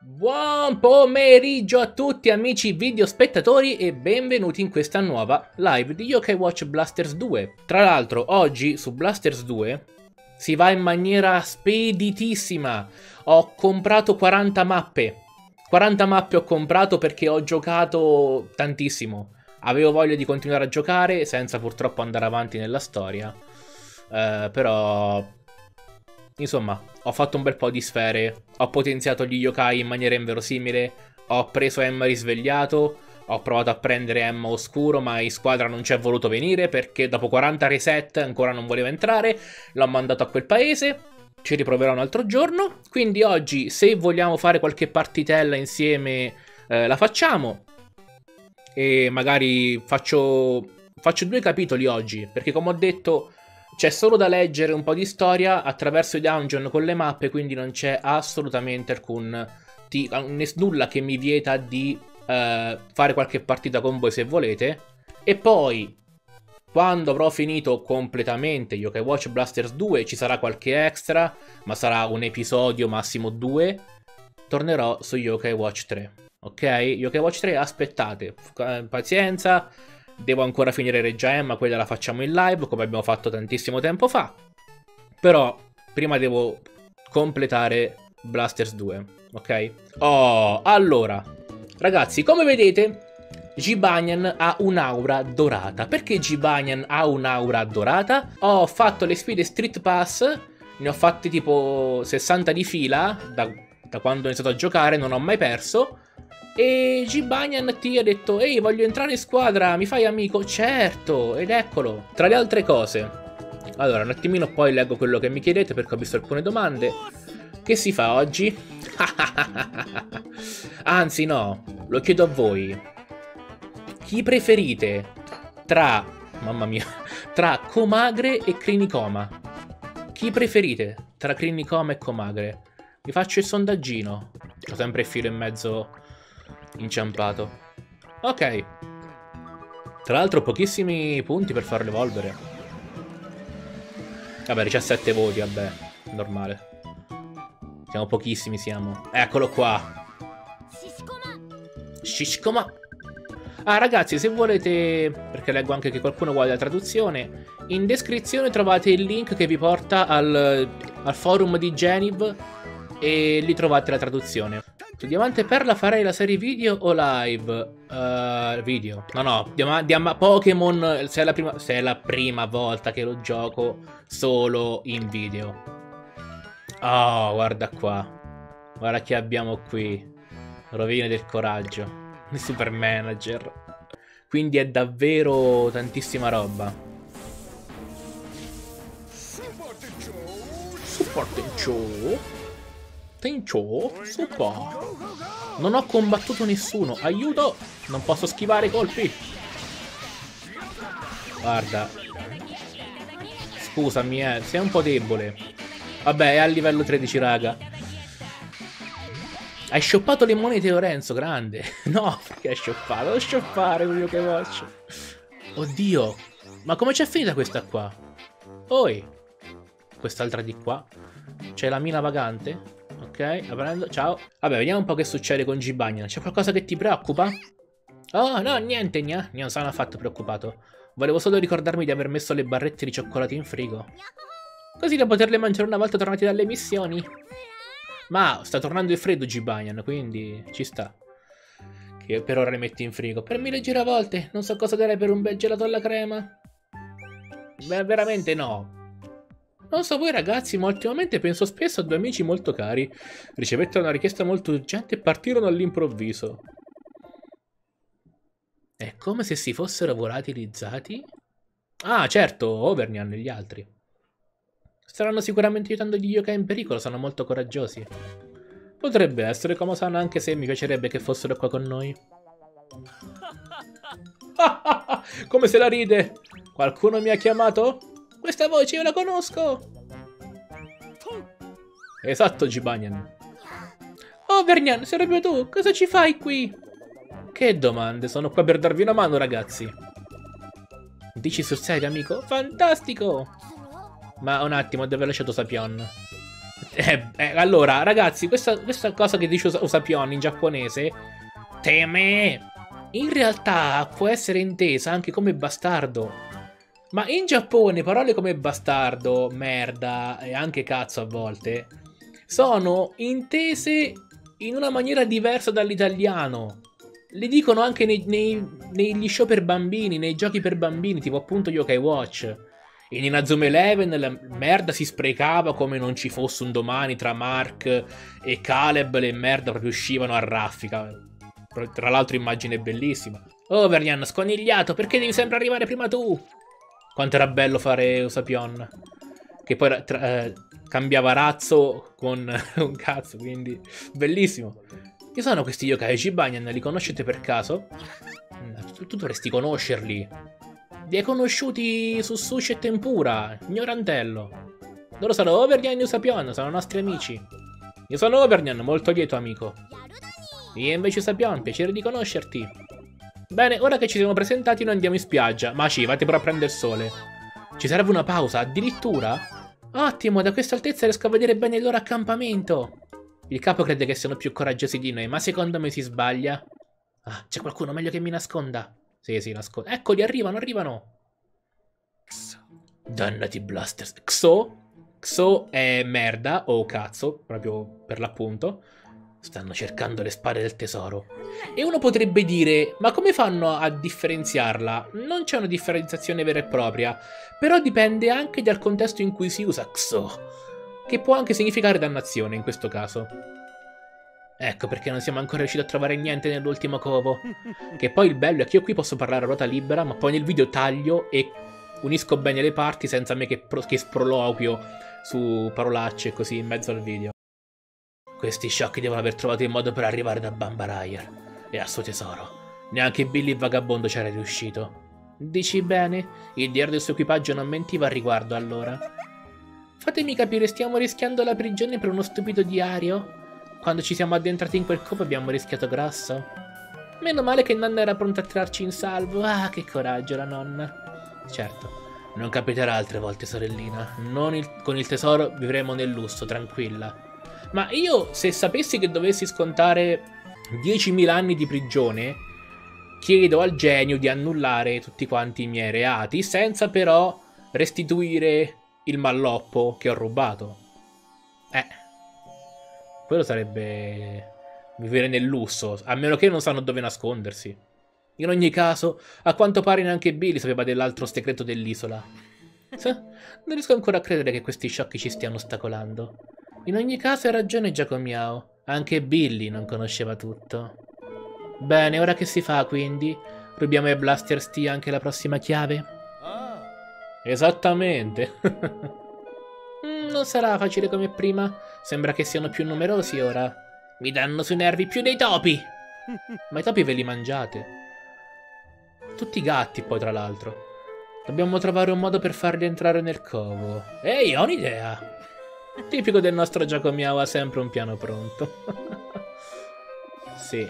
Buon pomeriggio a tutti amici videospettatori e benvenuti in questa nuova live di Yokai Watch Blasters 2. Tra l'altro oggi su Blasters 2 si va in maniera speditissima. Ho comprato 40 mappe. 40 mappe ho comprato perché ho giocato tantissimo. Avevo voglia di continuare a giocare senza purtroppo andare avanti nella storia. Però... Insomma, ho fatto un bel po' di sfere, ho potenziato gli yokai in maniera inverosimile, ho preso Emma risvegliato, ho provato a prendere Emma oscuro, ma in squadra non ci è voluto venire perché dopo 40 reset ancora non voleva entrare, l'ho mandato a quel paese, ci riproverò un altro giorno, quindi oggi se vogliamo fare qualche partitella insieme la facciamo e magari faccio 2 capitoli oggi, perché come ho detto... C'è solo da leggere un po' di storia attraverso i dungeon con le mappe, quindi non c'è assolutamente nulla che mi vieta di fare qualche partita con voi se volete. E poi, quando avrò finito completamente Yokai Watch Blasters 2, ci sarà qualche extra, ma sarà un episodio, massimo 2, tornerò su Yokai Watch 3. Ok? Yokai Watch 3, aspettate, pazienza. Devo ancora finire Reggia Emma, quella la facciamo in live, come abbiamo fatto tantissimo tempo fa. Però, prima devo completare Blasters 2, ok? Oh, allora, ragazzi, come vedete, Jibanyan ha un'aura dorata. Perché Jibanyan ha un'aura dorata? Ho fatto le sfide Street Pass, ne ho fatte tipo 60 di fila, da quando ho iniziato a giocare, non ho mai perso. E Jibanyan ti ha detto: ehi, voglio entrare in squadra, mi fai amico? Certo, ed eccolo. Tra le altre cose, allora un attimino poi leggo quello che mi chiedete perché ho visto alcune domande. Che si fa oggi? Anzi no, lo chiedo a voi. Chi preferite tra, mamma mia, tra Komagre e Clinicoma? Chi preferite tra Clinicoma e Komagre? Vi faccio il sondaggino. Ho sempre il filo in mezzo inciampato. Ok. Tra l'altro pochissimi punti per farlo evolvere. Vabbè, 17 voti, vabbè, normale. Siamo pochissimi, siamo. Eccolo qua. Shishkoma. Ah, ragazzi, se volete, perché leggo anche che qualcuno vuole la traduzione, in descrizione trovate il link che vi porta al forum di Geniv e lì trovate la traduzione. Su Diamante e Perla farei la serie video o live? Video. No, Pokémon, se è la prima volta che lo gioco solo in video. Oh, guarda qua. Guarda chi abbiamo qui. Rovine del coraggio. Il super manager. Quindi è davvero tantissima roba. Support Show. Tencho, super. Non ho combattuto nessuno. Aiuto! Non posso schivare i colpi. Guarda. Scusami, sei un po' debole. Vabbè, è a livello 13, raga. Hai shoppato le monete, Lorenzo, grande. No, perché hai shoppato? Lo shoppare quello che faccio. Oddio. Ma come c'è finita questa qua? Oi. Quest'altra di qua. C'è la mina vagante. Ok, la prendo, ciao. Vabbè, vediamo un po' che succede con Jibanyan. C'è qualcosa che ti preoccupa? Oh, no, niente, non sono affatto preoccupato. Volevo solo ricordarmi di aver messo le barrette di cioccolato in frigo. Così da poterle mangiare una volta tornati dalle missioni. Ma sta tornando il freddo Jibanyan, quindi ci sta. Che per ora le metti in frigo. Per 1000 giravolte, non so cosa darei per un bel gelato alla crema. Beh, veramente no. Non so voi ragazzi, ma ultimamente penso spesso a 2 amici molto cari. Ricevettero una richiesta molto urgente e partirono all'improvviso. È come se si fossero volatilizzati? Ah, certo, Overnian e gli altri. Staranno sicuramente aiutando gli yokai in pericolo, sono molto coraggiosi. Potrebbe essere Komo-san, anche se mi piacerebbe che fossero qua con noi. Come se la ride! Qualcuno mi ha chiamato? Questa voce io la conosco! Esatto, Jibanyan. Oh, Vernian, sei proprio tu? Cosa ci fai qui? Che domande, sono qua per darvi una mano, ragazzi. Dici sul serio, amico? Fantastico! Ma un attimo, dove ho lasciato Sapion? Allora, ragazzi, questa cosa che dice Usapion in giapponese, teme, in realtà può essere intesa anche come bastardo. Ma in Giappone parole come bastardo, merda e anche cazzo a volte sono intese in una maniera diversa dall'italiano. Le dicono anche negli show per bambini, nei giochi per bambini, tipo appunto Yokai Watch. In Inazuma Eleven la merda si sprecava come non ci fosse un domani tra Mark e Caleb, le merda proprio uscivano a raffica. Tra l'altro immagine bellissima. Oh Vernian, sconigliato, perché devi sempre arrivare prima tu? Quanto era bello fare Usapion. Che poi cambiava razzo con un cazzo, quindi bellissimo. Chi sono questi yokai Jibanyan? Li conoscete per caso? Tu dovresti conoscerli. Li hai conosciuti su Sushi e Tempura, ignorantello. Loro sono Overnian e Usapion, sono nostri amici. Io sono Overnian, molto lieto amico. Io invece Usapion, piacere di conoscerti. Bene, ora che ci siamo presentati noi andiamo in spiaggia. Maci, vate pure a prendere il sole. Ci serve una pausa, addirittura? Ottimo, da questa altezza riesco a vedere bene il loro accampamento. Il capo crede che siano più coraggiosi di noi, ma secondo me si sbaglia. Ah, c'è qualcuno meglio che mi nasconda. Sì, nasconda. Eccoli, arrivano. Dannati blasters. Xo è merda, o cazzo, proprio per l'appunto. Stanno cercando le spade del tesoro. E uno potrebbe dire, ma come fanno a differenziarla? Non c'è una differenziazione vera e propria, però dipende anche dal contesto in cui si usa Xo, che può anche significare dannazione in questo caso. Ecco perché non siamo ancora riusciti a trovare niente nell'ultimo covo. Che poi il bello è che io qui posso parlare a ruota libera, ma poi nel video taglio e unisco bene le parti senza me che sproloquio su parolacce così in mezzo al video. Questi sciocchi devono aver trovato il modo per arrivare da Bamba Raier e al suo tesoro. Neanche Billy il vagabondo c'era riuscito. Dici bene? Il diario del suo equipaggio non mentiva al riguardo, allora. Fatemi capire, stiamo rischiando la prigione per uno stupido diario? Quando ci siamo addentrati in quel covo abbiamo rischiato grosso. Meno male che nonna era pronta a trarci in salvo. Ah, che coraggio la nonna. Certo, non capiterà altre volte, sorellina. Con il tesoro vivremo nel lusso, tranquilla. Ma io, se sapessi che dovessi scontare 10.000 anni di prigione, chiedo al genio di annullare tutti quanti i miei reati, senza però restituire il malloppo che ho rubato. Quello sarebbe vivere nel lusso, a meno che non sanno dove nascondersi. In ogni caso, a quanto pare neanche Billy sapeva dell'altro segreto dell'isola. Non riesco ancora a credere che questi sciocchi ci stiano ostacolando. In ogni caso hai ragione Giacomiao, anche Billy non conosceva tutto. Bene, ora che si fa quindi? Rubiamo ai Blasters T anche la prossima chiave? Esattamente. Non sarà facile come prima. Sembra che siano più numerosi ora. Mi danno sui nervi più dei topi. Ma i topi ve li mangiate. Tutti gatti poi tra l'altro. Dobbiamo trovare un modo per farli entrare nel covo. Ehi, ho un'idea. Tipico del nostro Giacomiao, ha sempre un piano pronto. Sì.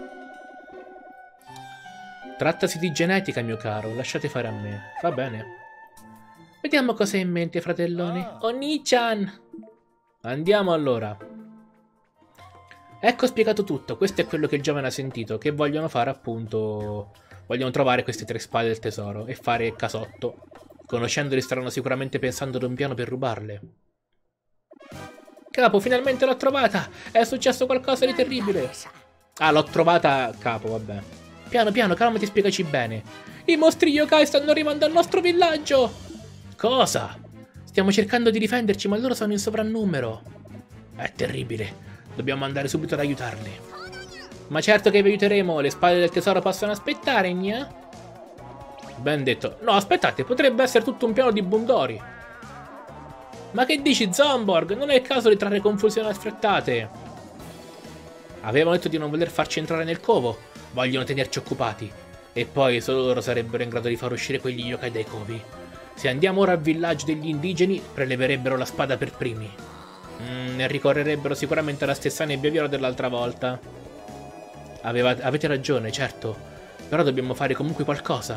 Trattasi di genetica, mio caro. Lasciate fare a me. Va bene. Vediamo cosa hai in mente, fratellone. Oni-chan! Andiamo allora. Ecco spiegato tutto. Questo è quello che il giovane ha sentito. Che vogliono fare appunto... Vogliono trovare queste 3 spade del tesoro e fare casotto. Conoscendoli staranno sicuramente pensando ad un piano per rubarle. Capo, finalmente l'ho trovata! È successo qualcosa di terribile! Ah, l'ho trovata, capo, vabbè. Piano, piano, calmati, spiegaci bene. I mostri yokai stanno arrivando al nostro villaggio! Cosa? Stiamo cercando di difenderci, ma loro sono in sovrannumero. È terribile. Dobbiamo andare subito ad aiutarli. Ma certo che vi aiuteremo. Le spade del tesoro possono aspettare, gna? Ben detto. No, aspettate, potrebbe essere tutto un piano di Bundori. Ma che dici, Zomborg? Non è il caso di trarre confusione affrettate. Avevano detto di non voler farci entrare nel covo. Vogliono tenerci occupati. E poi solo loro sarebbero in grado di far uscire quegli yokai dai covi. Se andiamo ora al villaggio degli indigeni, preleverebbero la spada per primi. E ricorrerebbero sicuramente alla stessa nebbia viola dell'altra volta. Avete ragione, certo. Però dobbiamo fare comunque qualcosa.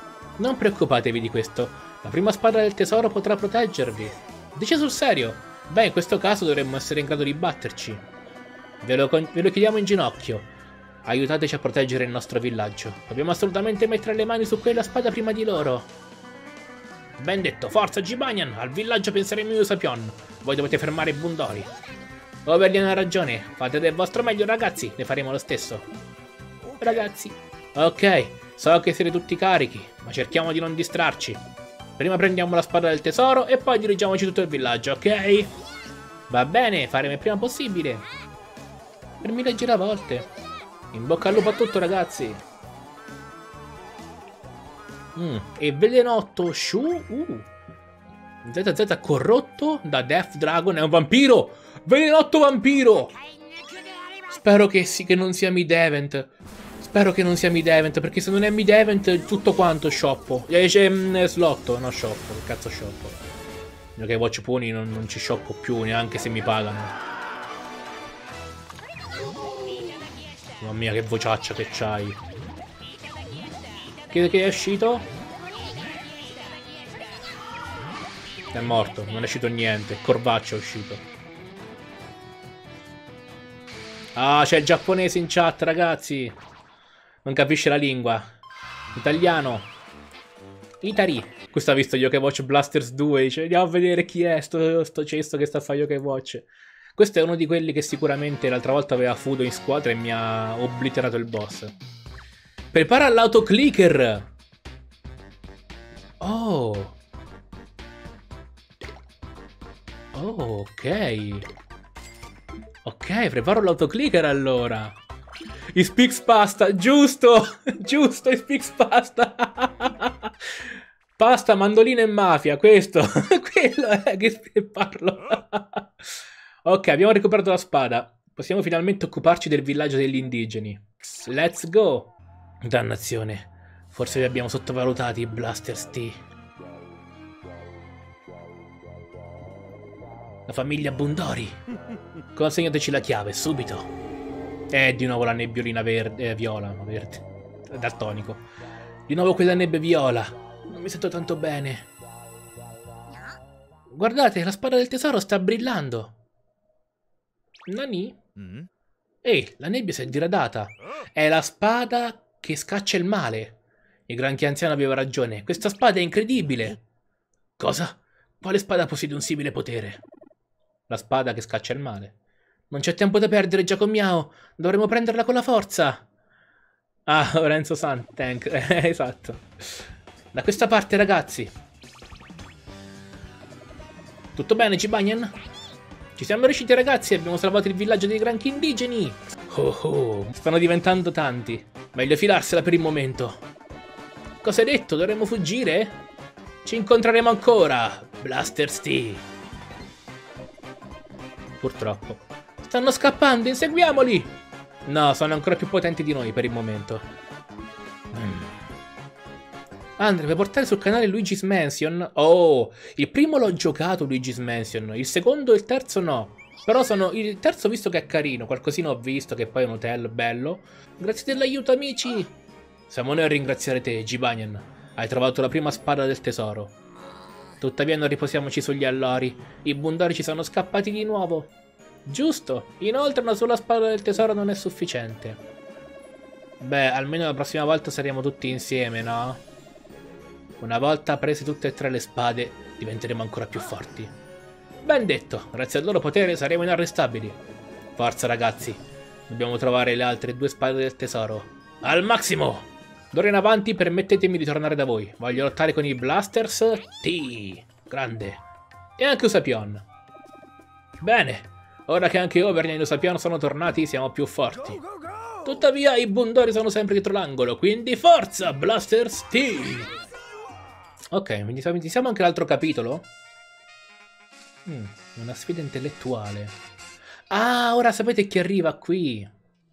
Non preoccupatevi di questo. La prima spada del tesoro potrà proteggervi. Dice sul serio. Beh, in questo caso dovremmo essere in grado di batterci. Ve lo chiediamo in ginocchio. Aiutateci a proteggere il nostro villaggio. Dobbiamo assolutamente mettere le mani su quella spada prima di loro. Ben detto, forza Jibanyan, al villaggio penseremo io Sapion. Voi dovete fermare i Bundori. Overlian ha ragione, fate del vostro meglio ragazzi, ne faremo lo stesso. Ragazzi. Ok, so che siete tutti carichi, ma cerchiamo di non distrarci. Prima prendiamo la spada del tesoro e poi dirigiamoci tutto il villaggio, ok? Va bene, faremo il prima possibile. Per 1000 giravolte. In bocca al lupo a tutto ragazzi. E velenotto Shu ZZ corrotto da Death Dragon è un vampiro. Velenotto vampiro. Spero che non sia Midevent. Spero che non sia Midevent, perché se non è Midevent tutto quanto shoppo. C'è slotto, no shoppo, che cazzo shoppo. Perché Watch Pony non ci shoppo più neanche se mi pagano. Mamma mia che vociaccia che c'hai. Che è uscito? È morto, non è uscito niente. Corvaccio è uscito. Ah, c'è il giapponese in chat, ragazzi. Non capisce la lingua. Italiano. Itari. Questo ha visto Yokai Watch Blasters 2. Dice, andiamo a vedere chi è sto cesto che sta a fare Yokai Watch. Questo è uno di quelli che sicuramente l'altra volta aveva Fudo in squadra e mi ha obliterato il boss. Prepara l'autoclicker. Oh. Oh, ok. Ok, preparo l'autoclicker allora. I Spix Pasta, giusto. Giusto, i Spix Pasta. Pasta, mandolina e mafia, questo. Quello è che parlo. Ok, abbiamo recuperato la spada. Possiamo finalmente occuparci del villaggio degli indigeni. Let's go. Dannazione. Forse vi abbiamo sottovalutati i Blasters T. La famiglia Bundori. Consegnateci la chiave, subito. Di nuovo la nebbiolina verde, viola, verde. Daltonico. Di nuovo quella nebbia viola. Non mi sento tanto bene. Guardate, la spada del tesoro sta brillando. Nani? Ehi, la nebbia si è diradata. È la spada che scaccia il male. Il granchio anziano aveva ragione. Questa spada è incredibile. Cosa? Quale spada possiede un simile potere? La spada che scaccia il male. Non c'è tempo da perdere, Giacomiao. Dovremo prenderla con la forza. Ah, Lorenzo San, tank. Esatto. Da questa parte, ragazzi. Tutto bene, Jibanyan? Ci siamo riusciti, ragazzi. Abbiamo salvato il villaggio dei granchi indigeni. Oh oh, stanno diventando tanti. Meglio filarsela per il momento. Cosa hai detto? Dovremmo fuggire? Ci incontreremo ancora, Blasters T. Purtroppo. Stanno scappando, inseguiamoli! No, sono ancora più potenti di noi per il momento. Andre, puoi portare sul canale Luigi's Mansion? Oh, il primo l'ho giocato Luigi's Mansion, il secondo e il terzo no. Però il terzo visto che è carino, qualcosina ho visto che poi è un hotel bello. Grazie dell'aiuto, amici! Siamo noi a ringraziare te, Jibanyan. Hai trovato la prima spada del tesoro. Tuttavia non riposiamoci sugli allori. I Bundori ci sono scappati di nuovo. Giusto. Inoltre una sola spada del tesoro non è sufficiente. Beh, almeno la prossima volta saremo tutti insieme, no? Una volta prese tutte e tre le spade, diventeremo ancora più forti. Ben detto. Grazie al loro potere saremo inarrestabili. Forza, ragazzi. Dobbiamo trovare le altre 2 spade del tesoro. Al massimo! D'ora in avanti permettetemi di tornare da voi. Voglio lottare con i Blasters T. Grande. E anche Usapion. Bene. Ora che anche Overlian e Usapion sono tornati, siamo più forti. Tuttavia, i Bundori sono sempre dietro l'angolo, quindi forza, Blasters T! Ok, iniziamo anche l'altro capitolo. Una sfida intellettuale. Ah, ora sapete chi arriva qui.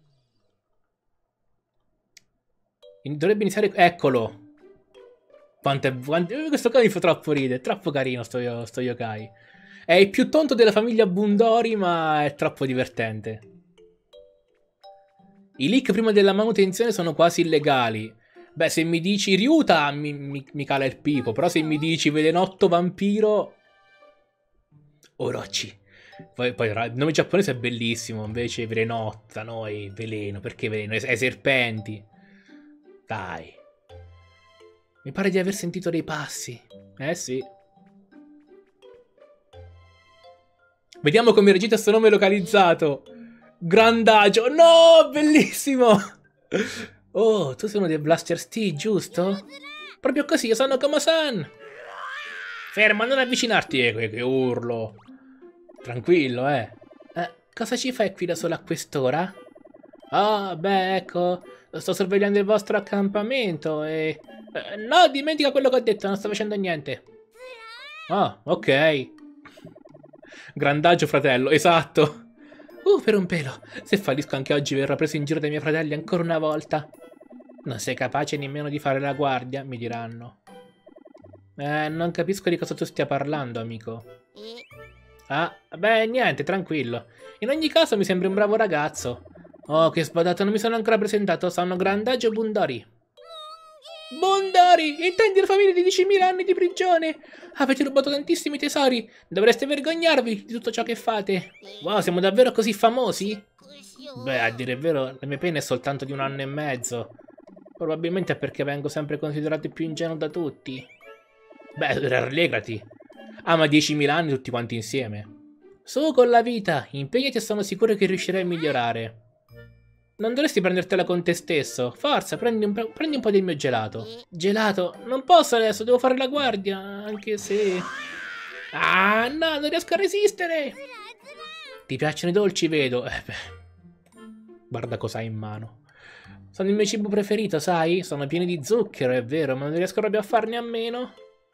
Dovrebbe iniziare... Eccolo. Questo qua mi fa troppo ridere. È troppo carino sto yokai. È il più tonto della famiglia Bundori, ma è troppo divertente. I leak prima della manutenzione sono quasi illegali. Beh, se mi dici Ryuta mi cala il pipo. Però se mi dici Velenotto Vampiro... Orochi, Poi il nome giapponese è bellissimo, invece velenotta, noi, veleno, perché veleno? Ai serpenti. Dai. Mi pare di aver sentito dei passi. Eh sì. Vediamo come recita questo nome localizzato. Grandagio. No, bellissimo. Oh, tu sei uno dei Blaster T, giusto? Proprio così, io sono Kamo-san. Ferma, non avvicinarti, che urlo. Tranquillo, cosa ci fai qui da solo a quest'ora? Ah, beh, ecco, sto sorvegliando il vostro accampamento e... no, dimentica quello che ho detto, non sto facendo niente. Ah, ok. Grandagio, fratello, esatto. Per un pelo. Se fallisco anche oggi verrò preso in giro dai miei fratelli ancora una volta. Non sei capace nemmeno di fare la guardia, mi diranno. Non capisco di cosa tu stia parlando, amico. Ah, beh, niente, tranquillo. In ogni caso mi sembri un bravo ragazzo. Oh, che sbadato, non mi sono ancora presentato. Sono Grandagio Bundori. Bundori! Intendi la famiglia di 10.000 anni di prigione? Avete rubato tantissimi tesori. Dovreste vergognarvi di tutto ciò che fate. Wow, siamo davvero così famosi? Beh, a dire il vero, la mia pena è soltanto di 1 anno e mezzo. Probabilmente è perché vengo sempre considerato il più ingenuo da tutti. Beh, rallegrati. Ah, ma 10.000 anni tutti quanti insieme. Su con la vita, impegnati e sono sicuro che riuscirai a migliorare. Non dovresti prendertela con te stesso. Forza, prendi un po' del mio gelato. Gelato? Non posso adesso, devo fare la guardia, anche se... Ah, no, non riesco a resistere! Ti piacciono i dolci, vedo. Guarda cosa hai in mano. Sono il mio cibo preferito, sai? Sono pieni di zucchero, è vero, ma non riesco proprio a farne a meno.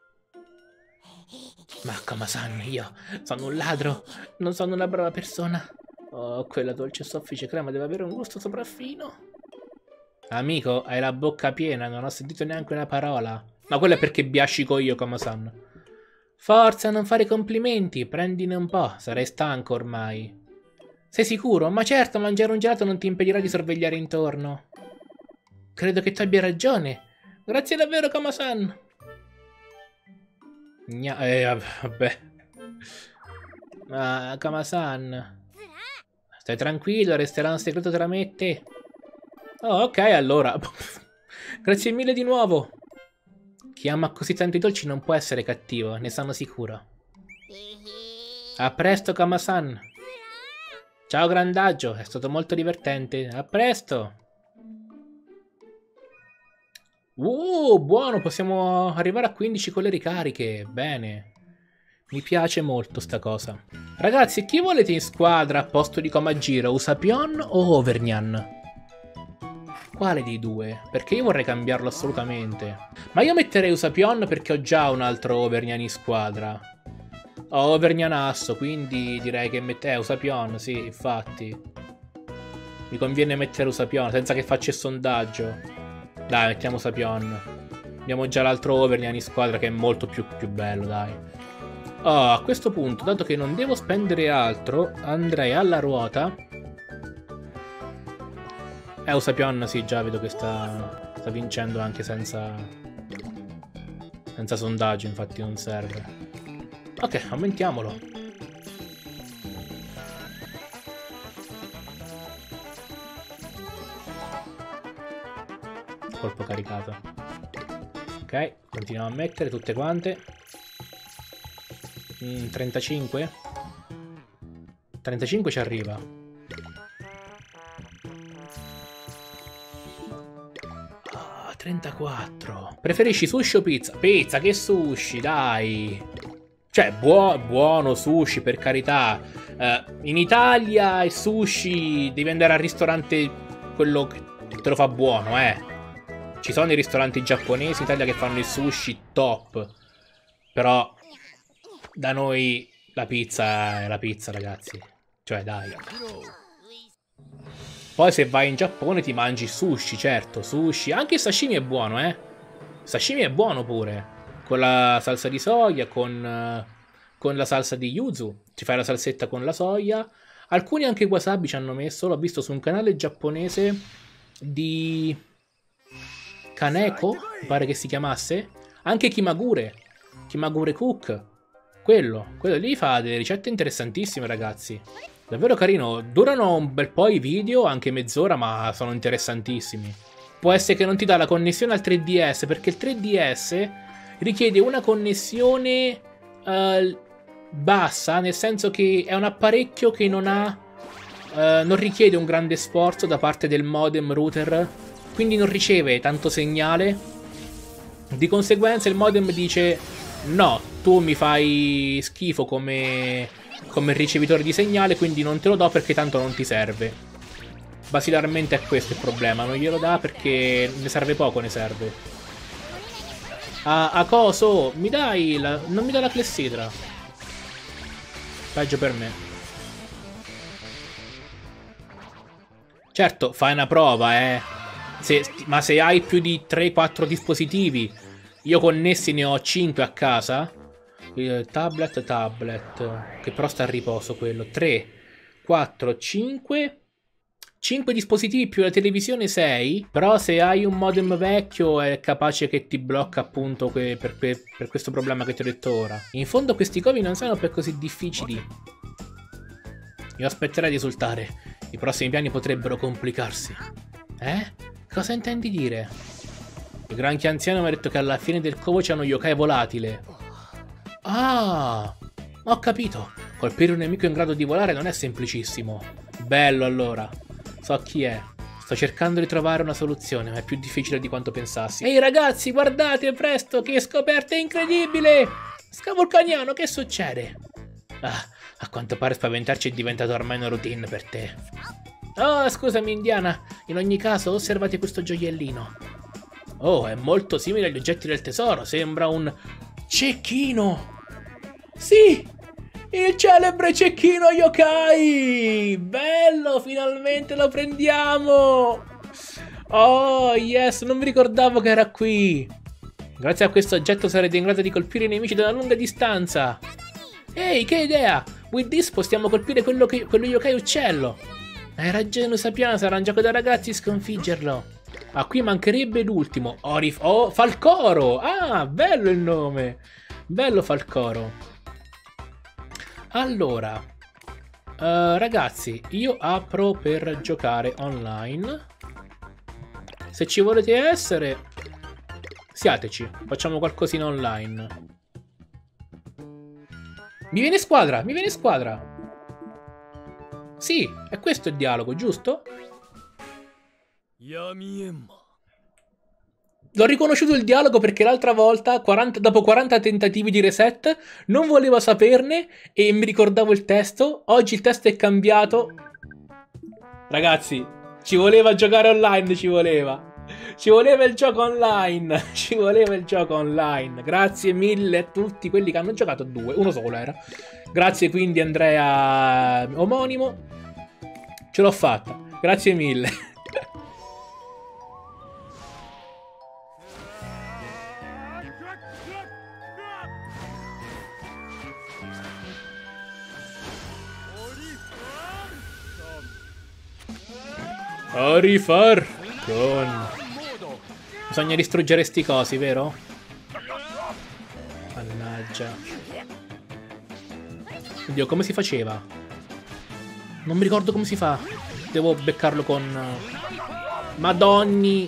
Ma Kamo-san, io sono un ladro, non sono una brava persona. Oh, quella dolce soffice crema deve avere un gusto sopraffino. Amico, hai la bocca piena, non ho sentito neanche una parola. Ma quello è perché biascico io, Kamo-san. Forza, non fare complimenti, prendine un po', sarai stanco ormai. Sei sicuro? Ma certo, mangiare un gelato non ti impedirà di sorvegliare intorno. Credo che tu abbia ragione. Grazie davvero, Kamo-san. Vabbè. Ma, Kamo-san... Stai tranquillo, resterà un segreto tra me e te. Oh, ok, allora. Grazie mille di nuovo. Chi ama così tanti dolci non può essere cattivo, ne sono sicuro. A presto, Kamo-san. Ciao, Grandagio, è stato molto divertente. A presto. Buono, possiamo arrivare a 15 con le ricariche. Bene. Mi piace molto sta cosa. Ragazzi, chi volete in squadra a posto di Komajiro? Usapion o Overgnan? Quale dei due? Perché io vorrei cambiarlo assolutamente. Ma io metterei Usapion perché ho già un altro Overgnan in squadra. Ho Overgnan Asso, quindi direi che Usapion, sì, infatti. Mi conviene mettere Usapion senza che faccia il sondaggio. Dai, mettiamo Usapion. Abbiamo già l'altro Overgnan in squadra che è molto più bello, dai. Oh, a questo punto, dato che non devo spendere altro, andrei alla ruota. Usapion, sì, già vedo che sta vincendo anche senza sondaggio, infatti non serve. Ok, aumentiamolo. Colpo caricato. Ok, continuiamo a mettere tutte quante. 35? 35 ci arriva. Oh, 34. Preferisci sushi o pizza? Pizza, che sushi, dai. Cioè, buono sushi, per carità. In Italia il sushi devi andare al ristorante, quello che te lo fa buono, Ci sono i ristoranti giapponesi in Italia che fanno il sushi top. Però da noi la pizza è la pizza, ragazzi. Cioè, dai. Poi se vai in Giappone ti mangi sushi, certo. Sushi. Anche il sashimi è buono, Sashimi è buono pure. Con la salsa di soia, con la salsa di yuzu. Ci fai la salsetta con la soia. Alcuni anche wasabi ci hanno messo. L'ho visto su un canale giapponese di Kaneko, mi pare che si chiamasse. Anche Kimagure. Kimagure Cook. Quello lì fa delle ricette interessantissime, ragazzi. Davvero carino. Durano un bel po' i video, anche mezz'ora, ma sono interessantissimi. Può essere che non ti dà la connessione al 3DS, perché il 3DS richiede una connessione bassa, nel senso che è un apparecchio che non richiede un grande sforzo da parte del modem router, quindi non riceve tanto segnale. Di conseguenza il modem dice: no, tu mi fai schifo come ricevitore di segnale, quindi non te lo do perché tanto non ti serve. Basilarmente è questo il problema, non glielo dà perché ne serve poco, ne serve. A coso, mi dai non mi dà la clessidra. Peggio per me. Certo, fai una prova, ma se hai più di 3-4 dispositivi, io connessi ne ho 5 a casa. Tablet, che però sta a riposo quello. 3, 4, 5... 5 dispositivi più la televisione 6, però se hai un modem vecchio è capace che ti blocca appunto per questo problema che ti ho detto ora. In fondo questi covi non sono per così difficili. Io aspetterei di esultare. I prossimi piani potrebbero complicarsi. Cosa intendi dire? Il granchio anziano mi ha detto che alla fine del covo c'è uno yokai volatile. Ah, ho capito. Colpire un nemico in grado di volare non è semplicissimo. Bello allora. So chi è. Sto cercando di trovare una soluzione, ma è più difficile di quanto pensassi. Ehi ragazzi, guardate presto, che scoperta incredibile! Scavulcaniano, che succede? A quanto pare spaventarci è diventato ormai una routine per te. Oh, scusami indiana. In ogni caso, osservate questo gioiellino. Oh, è molto simile agli oggetti del tesoro. Sembra un cecchino. Sì! Il celebre cecchino yokai! Bello, finalmente lo prendiamo! Oh, yes, non mi ricordavo che era qui. Grazie a questo oggetto sarete in grado di colpire i nemici da una lunga distanza. Ehi, che idea! With this possiamo colpire quello yokai uccello. Hai ragione, Sapiano, sarà un gioco da ragazzi sconfiggerlo. Ah, qui mancherebbe l'ultimo. Falcoro! Ah, bello il nome! Bello Falcoro. Allora, ragazzi, io apro per giocare online. Se ci volete essere, siateci, facciamo qualcosina online. Mi viene squadra, mi viene squadra. Sì, è questo il dialogo, giusto? L'ho riconosciuto il dialogo perché l'altra volta, dopo 40 tentativi di reset, non volevo saperne e mi ricordavo il testo. Oggi il testo è cambiato. Ragazzi, ci voleva giocare online, ci voleva. Ci voleva il gioco online. Ci voleva il gioco online. Grazie mille a tutti quelli che hanno giocato. Uno solo era. Grazie quindi Andrea omonimo. Ce l'ho fatta. Grazie mille. Arifar con... Bisogna distruggere sti cosi, vero? Mannaggia. Oddio, come si faceva? Non mi ricordo come si fa. Devo beccarlo con... Madonni.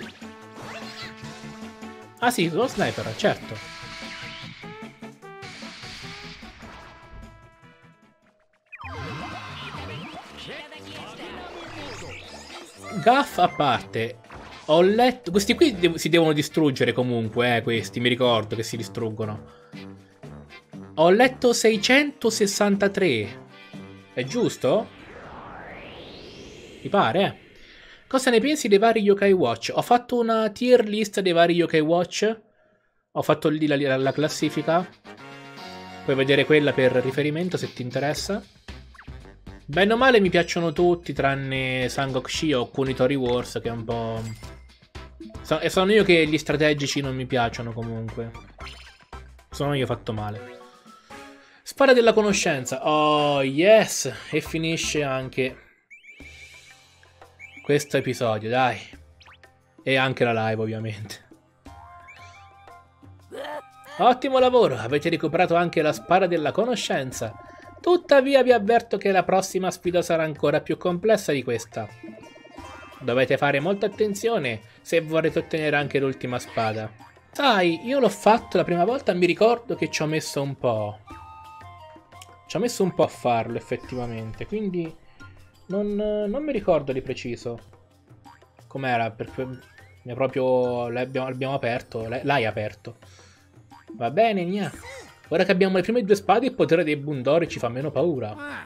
Ah sì, lo sniper, certo. Gaff a parte, ho letto... Questi qui si devono distruggere comunque, questi, mi ricordo che si distruggono. Ho letto 663. È giusto? Mi pare, Cosa ne pensi dei vari Yokai Watch? Ho fatto una tier list dei vari Yokai Watch. Ho fatto lì la classifica. Puoi vedere quella per riferimento se ti interessa. Bene o male mi piacciono tutti, tranne Sangok Shi o Kunitori Wars, che è un po'... Sono io che gli strategici non mi piacciono comunque. Sono io fatto male. Spada della conoscenza. Oh, yes! E finisce anche questo episodio, dai. E anche la live, ovviamente. Ottimo lavoro, avete recuperato anche la spada della conoscenza. Tuttavia vi avverto che la prossima sfida sarà ancora più complessa di questa. Dovete fare molta attenzione se vorrete ottenere anche l'ultima spada. Sai, io l'ho fatto la prima volta e mi ricordo che ci ho messo un po'. Ci ho messo un po' a farlo effettivamente, quindi non mi ricordo di preciso. Com'era? Proprio l'abbiamo aperto, l'hai aperto. Va bene, gna. Ora che abbiamo le prime due spade, il potere dei Bundori ci fa meno paura.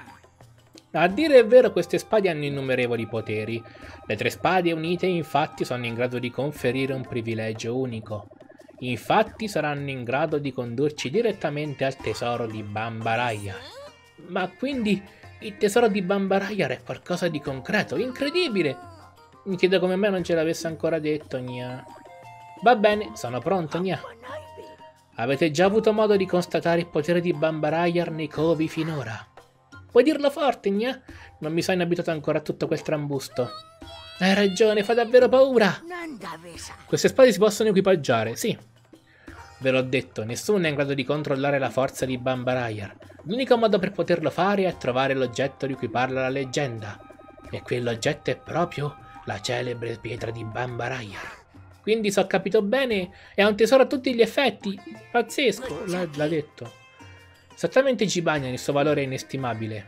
A dire il vero, queste spade hanno innumerevoli poteri. Le tre spade unite, infatti, sono in grado di conferire un privilegio unico. Infatti, saranno in grado di condurci direttamente al tesoro di Bambarayar. Ma quindi il tesoro di Bambarayar è qualcosa di concreto, incredibile! Mi chiedo come me non ce l'avesse ancora detto, gna. Va bene, sono pronto, gna. Avete già avuto modo di constatare il potere di Bambarayar nei covi finora. Puoi dirlo forte, gna? Non mi sono abituato ancora a tutto quel trambusto. Hai ragione, fa davvero paura. Queste spade si possono equipaggiare, sì. Ve l'ho detto, nessuno è in grado di controllare la forza di Bambarayar. L'unico modo per poterlo fare è trovare l'oggetto di cui parla la leggenda. E quell'oggetto è proprio la celebre pietra di Bambarayar. Quindi, se ho capito bene, è un tesoro a tutti gli effetti. Pazzesco, l'ha detto. Esattamente Gibagna, il suo valore è inestimabile.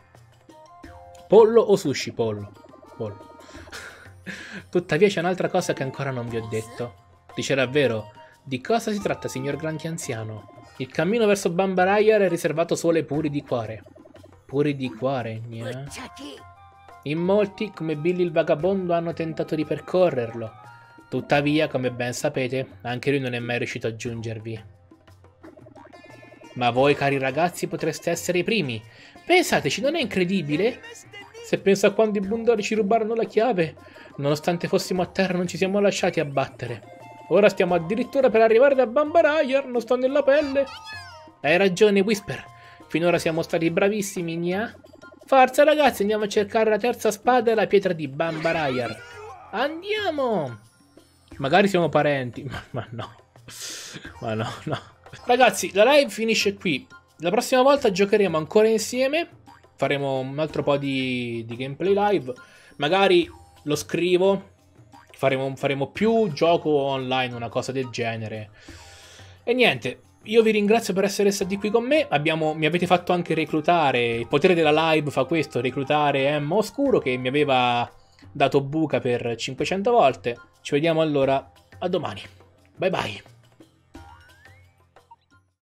Pollo o sushi? Pollo. Pollo. Tuttavia c'è un'altra cosa che ancora non vi ho detto. Dice davvero, di cosa si tratta, signor Granchi Anziano? Il cammino verso Bambarayar è riservato solo ai puri di cuore. Puri di cuore, gna? In molti, come Billy il vagabondo, hanno tentato di percorrerlo. Tuttavia, come ben sapete, anche lui non è mai riuscito a giungervi. Ma voi, cari ragazzi, potreste essere i primi. Pensateci, non è incredibile? Se penso a quando i Bundori ci rubarono la chiave, nonostante fossimo a terra non ci siamo lasciati abbattere. Ora stiamo addirittura per arrivare da Bambarayar, non sto nella pelle. Hai ragione, Whisper. Finora siamo stati bravissimi, gna? Forza ragazzi, andiamo a cercare la terza spada e la pietra di Bambarayar. Andiamo! Magari siamo parenti, ma no. Ma no, no. Ragazzi, la live finisce qui. La prossima volta giocheremo ancora insieme. Faremo un altro po' di gameplay live. Magari lo scrivo. Faremo più gioco online, una cosa del genere. E niente, io vi ringrazio per essere stati qui con me. Mi avete fatto anche reclutare. Il potere della live fa questo, reclutare Emma Oscuro, che mi aveva dato buca per 500 volte. Ci vediamo allora a domani. Bye bye.